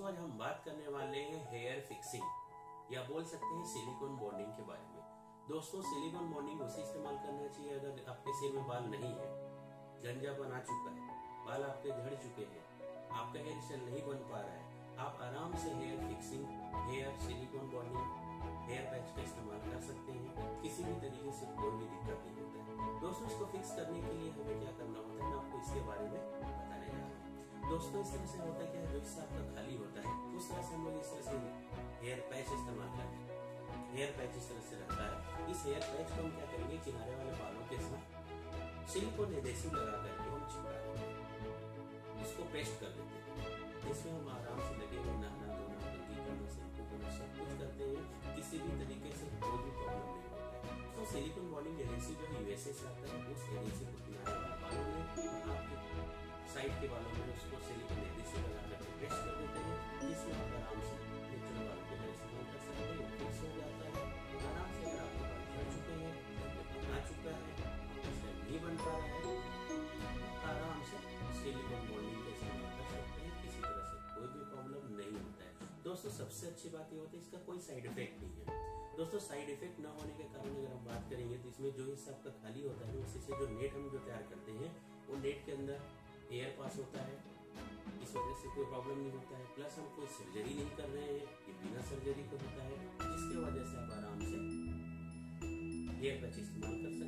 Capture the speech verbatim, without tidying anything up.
दोस्तों आज हम बात करने वाले हैं हेयर फिक्सिंग या बोल सकते हैं सिलिकॉन बॉन्डिंग के बारे में। दोस्तों सिलिकॉन बॉन्डिंग उसे इस्तेमाल करना चाहिए अगर आपके सिर में बाल नहीं है, गंजापन आ चुका है, बाल आपके झड़ चुके हैं, आपका हेयर स्टाइल नहीं बन पा रहा है, आप आराम से hair fixing, hair silicone bonding, hair patch का इस्तेमाल कर सकते हैं। किसी भी तरीके से कोई भी दिक्कत नहीं होता है। दोस्तों इसको फिक्स करने के लिए हमें क्या करना होता है, मैं आपको इसके बारे में बताने जा रहा हूँ। दोस्तों इस तरह से होता है क्या, जो हिस्सा आपका खाली होता है उस तरह से हम लोग इस तरह से हेयर पैच इस्तेमाल करते हैं। हेयर पैच इस तरह से रहता है। इस हेयर पैच को हम क्या करेंगे, किनारे वाले बालों के साथ सिलिकॉन एडेसिव लगा करके हम चिपका इसको पेस्ट कर देते हैं। इसमें हम आराम से लगे हुए नहाना धोना, कंघी करना, शैम्पू करना, सब कुछ करते हैं। किसी भी तरीके से कोई भी प्रॉब्लम नहीं होता है। तो सिलिकॉन बॉन्डिंग एडेसिव जो यूएसए से आता है, उस एडेसिव को किनारे वाले बालों में, आपके साइड के बालों में उसको सिलिकॉन एडेसिव लगा करके पेस्ट कर देते हैं। जिसमें आप आराम से नेचुरल बालों के तरह इस्तेमाल कर सकते हैं। फिक्स हो जाता है आराम से। अगर आपके बाल झड़ चुके हैं, आ चुका है, आपका स्टाइल नहीं बन पा रहा है, आराम से सिलिकॉन बॉन्डिंग का इस्तेमाल कर सकते हैं। किसी तरह से कोई भी प्रॉब्लम नहीं होता है। दोस्तों सबसे अच्छी बात यह होती है इसका कोई साइड इफेक्ट नहीं है। दोस्तों साइड इफेक्ट न होने के कारण अगर हम बात करेंगे तो इसमें जो हिस्सा आपका खाली होता है उसी से जो नेट हम जो तैयार करते हैं, वो नेट के अंदर एयर पास होता है। इस वजह से कोई प्रॉब्लम नहीं होता है। प्लस हम कोई सर्जरी नहीं कर रहे हैं, ये बिना सर्जरी का होता है, जिसकी वजह से आप आराम से हेयर पैच इस्तेमाल कर सकते हैं।